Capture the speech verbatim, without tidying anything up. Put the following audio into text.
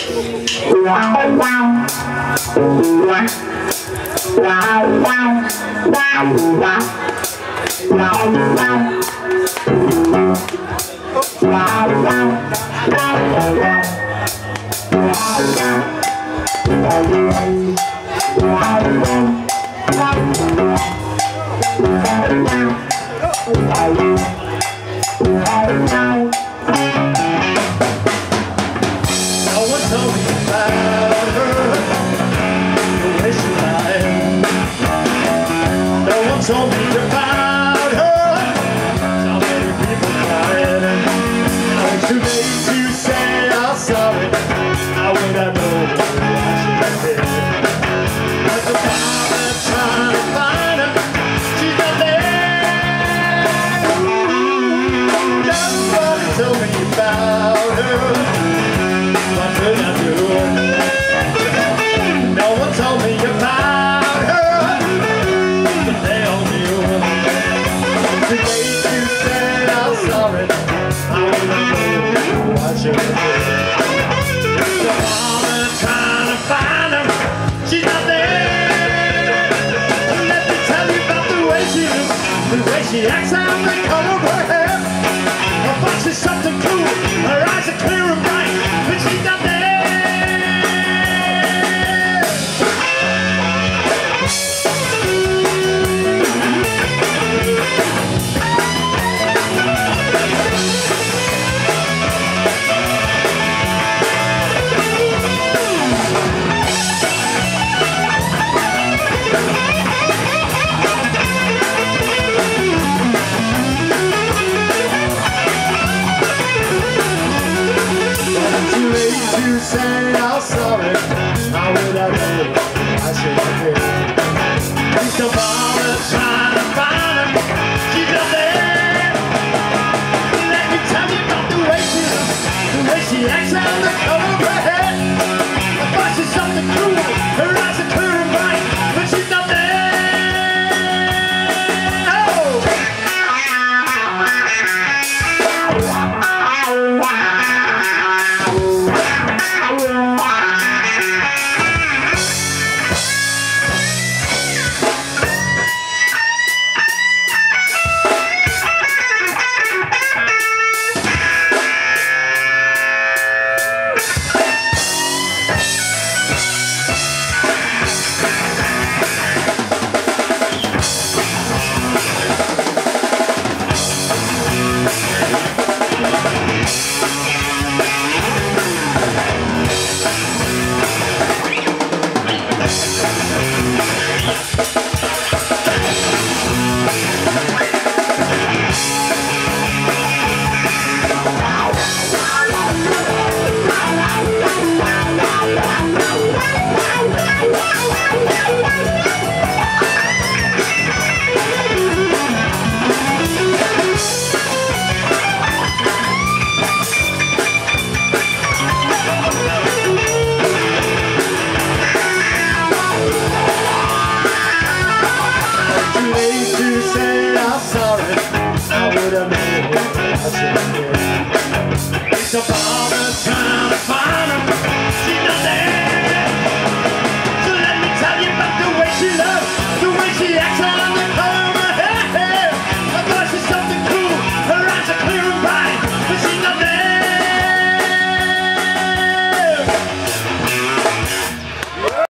one told me about her, the way she lied. No one told me about her, how many people cried. Now it's too late to say I'm sorry. How would I know I should have been? But the father trying to find her, she's not there. Nobody told me about her. What could I do? No one told me about her, but they all knew. The day you said I'm sorry, I would have known what you did. The mama trying to find her, she's not there. Let me tell you about the way she looks, the way she acts out the color of her hair. Her voice is something cool, her eyes are clear and bright, but she's not there. You say I'm sorry, how would I know I should have been? He's the mama trying to find her, she's not there. Let me tell you about the way she looks, the way she acts out the color of her head.